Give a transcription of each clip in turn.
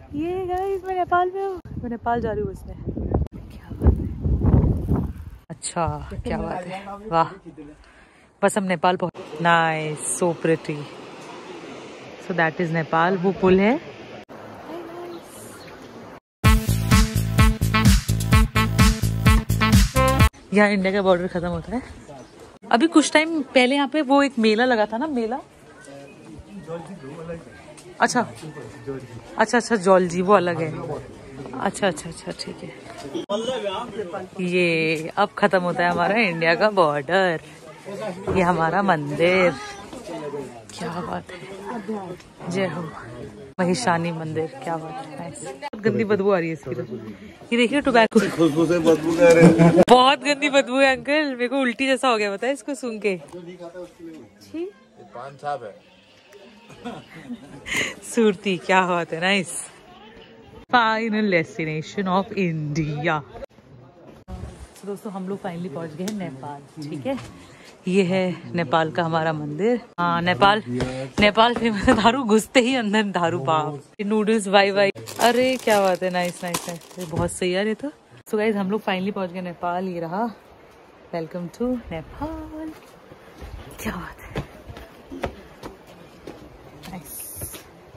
ये गाइस मैं नेपाल में हूँ, मैं नेपाल जा रही हूँ इसमें। क्या बात है, अच्छा क्या बात है, वाह। बस हम नेपाल पहुँच। Nice, so pretty. So that is Nepal, वो पुल है। यहाँ इंडिया का बॉर्डर खत्म होता है। अभी कुछ टाइम पहले यहाँ पे वो एक मेला लगा था ना, मेला। अच्छा अच्छा अच्छा, जॉलजी वो अलग है। अच्छा अच्छा अच्छा, ठीक है। ये अब खत्म होता है हमारा इंडिया का बॉर्डर। ये हमारा मंदिर, क्या बात है, जय हो महिषानी मंदिर, क्या बात है। बहुत गंदी बदबू आ रही है इसकी तो। ये देखिए टोबैको, खुशबू से बदबू कर रहे हैं। बहुत गंदी बदबू है अंकल, मेरे को उल्टी जैसा हो गया पता है इसको सुन के। पान छाप है। सूरती, क्या बात है, nice. Final destination of India. तो दोस्तों हम लोग फाइनली पहुंच गए हैं नेपाल, ठीक है। ये है नेपाल का हमारा मंदिर। हाँ, नेपाल फेमस है दारू, घुसते ही अंदर दारू, बाप। नूडल्स वाई वाई, अरे क्या बात है, नाइस नाइस नाइस, बहुत सही यार ये तो। सो गाइस हम लोग फाइनली पहुंच गए नेपाल, ये रहा, वेलकम टू नेपाल, क्या बात है, नाइस।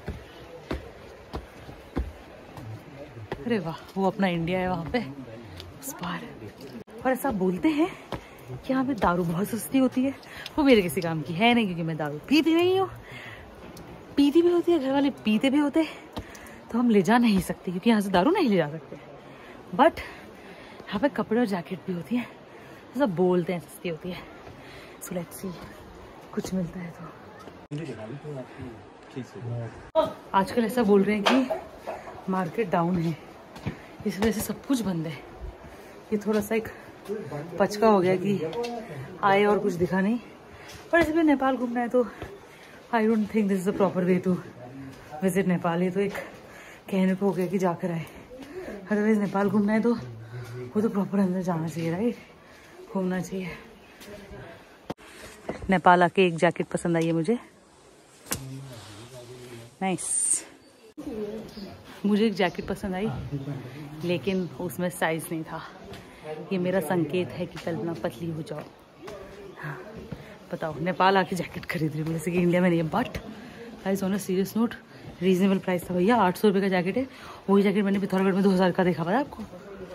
अरे वाह, वो अपना इंडिया है वहाँ पे उस पार। और ऐसा बोलते हैं कि यहाँ पे दारू बहुत सस्ती होती है। वो मेरे किसी काम की है नहीं, क्योंकि मैं दारू पीती नहीं हूँ। पीती भी होती है, घर वाले पीते भी होते, तो हम ले जा नहीं सकते, क्योंकि यहाँ से दारू नहीं ले जा सकते। बट यहाँ पे कपड़े और जैकेट भी होती है, तो सब बोलते हैं सस्ती होती है। सो लेट्स सी, कुछ मिलता है तो। आजकल ऐसा बोल रहे हैं कि मार्केट डाउन है, इस वजह से सब कुछ बंद है। ये थोड़ा सा एक पचका हो गया कि आए और कुछ दिखा नहीं। पर ऐसे भी नेपाल घूमना है तो I don't think this is the proper way to visit Nepal. ये तो एक कहने को हो गया कि जाकर आए। अदरवाइज नेपाल घूमना है तो वो तो प्रॉपर अंदर जाना चाहिए, राइट, घूमना चाहिए। नेपाल आके एक जैकेट पसंद आई है मुझे, नाइस। मुझे एक जैकेट पसंद आई, लेकिन उसमें साइज नहीं था। ये मेरा संकेत है कि कल्पना पतली हो जाओ। हाँ, बताओ, नेपाल आके जैकेट खरीद रही हूँ, जैसे कि इंडिया में नहीं है। But guys on a serious note, reasonable price था भैया, 800 रुपये का जैकेट है। वही जैकेट मैंने पिथौरागढ़ में 2000 का देखा, पता है आपको।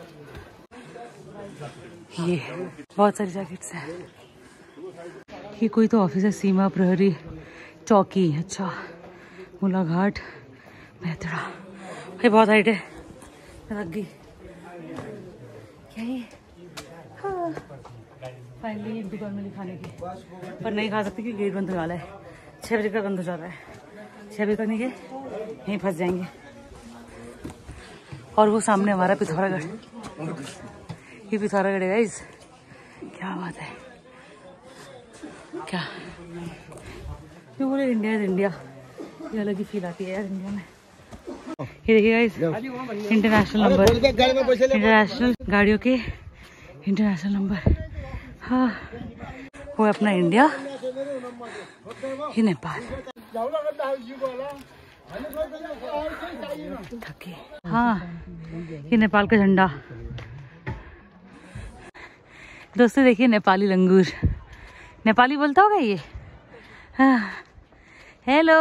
ये बहुत सारी जैकेट्स हैं। ये कोई तो ऑफिस है, सीमा प्रहरी चौकी, अच्छा, मुलाघाट बेहतरा। ये बहुत हाइट है, लग गई क्या ये। हाँ, फाइनली एक दुकान मिली खाने की, पर नहीं खा सकती क्योंकि गेट बंद होने वाला है। 6 बजे का बंद हो जाता है, 6 बजे तक नहीं गए यहीं फंस जाएंगे। और वो सामने हमारा पिथौरागढ़, ये पिथौरागढ़ है गाइस, क्या बात है, क्या क्यों बोले इंडिया इज इंडिया, ये अलग ही फील आती है यार इंडिया में। ये देखिए गाइस, इंटरनेशनल नंबर, इंटरनेशनल गाड़ियों के इंटरनेशनल नंबर। हाँ, वो अपना इंडिया, ये नेपाल। हाँ, ये नेपाल का झंडा। दोस्तों देखिए नेपाली लंगूर, नेपाली बोलता होगा ये। हाँ, हेलो,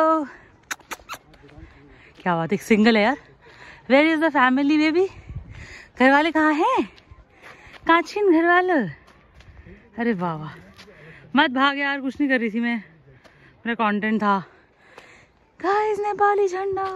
क्या बात है, सिंगल है यार। Where is the family baby, घर वाले कहाँ हैं, कहाँ छिन घर वाले। अरे वाह वाह, मत भाग यार, कुछ नहीं कर रही थी मैं, मेरा कंटेंट था। गाइस नेपाली झंडा,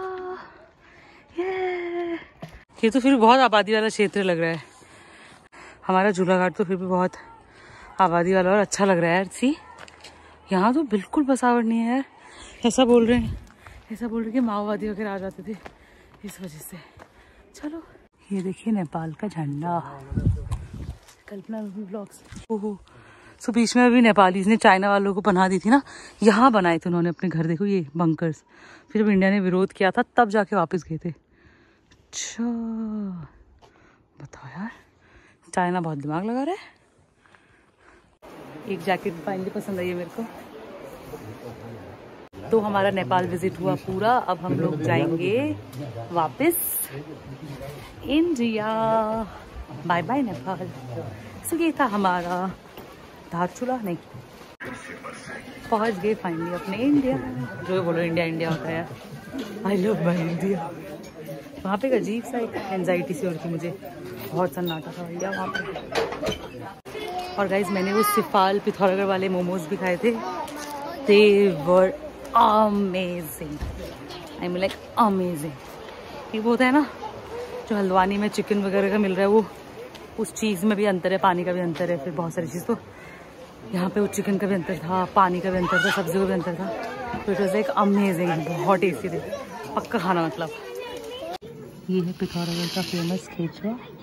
ये तो फिर बहुत आबादी वाला क्षेत्र लग रहा है। हमारा झूलाघाट तो फिर भी बहुत आबादी वाला और अच्छा लग रहा है यार। सी, यहाँ तो बिल्कुल बसावट नहीं है यार। ऐसा बोल रहे हैं, ऐसा बोल रहे कि माओवादी वगैरह आ जाते थे इस वजह से। चलो, ये देखिए नेपाल का झंडा, कल्पना ब्लॉग्स। ओहो, सो बीच में अभी नेपालीज ने चाइना वालों को पनाह दी थी ना, यहाँ बनाए थे उन्होंने अपने घर। देखो ये बंकर्स, फिर जब इंडिया ने विरोध किया था तब जाके वापस गए थे। अच्छा बताओ यार, चाइना बहुत दिमाग लगा रहा है। एक जैकेट फाइनली पसंद आई है मेरे को, तो हमारा नेपाल विजिट हुआ पूरा। अब हम लोग जाएंगे वापस India. Bye bye Nepal. So ये था हमारा धारचूला, नहीं पहुंच गए फाइनली अपने इंडिया। जो बोलो इंडिया इंडिया होता है, आई लव माई इंडिया। वहाँ पे एक अजीब सा एक एंजाइटी सी हो रही थी मुझे, बहुत सन्नाटा था भैया वहाँ पे। और गाइज मैंने वो सिफाल पिथौरागढ़ वाले मोमोज भी खाए थे, they were amazing, I mean like amazing. ये वो होता है ना जो हल्द्वानी में चिकन वगैरह का मिल रहा है, वो उस चीज़ में भी अंतर है, पानी का भी अंतर है, फिर बहुत सारी चीज़। तो यहाँ पे वो चिकन का भी अंतर था, पानी का भी अंतर था, सब्जी का भी अंतर था। तो इट वॉज लाइक अमेजिंग, बहुत टेस्टी थे, पक्का खाना मतलब। ये है पिथौरागढ़ का फेमस ठेचुआ।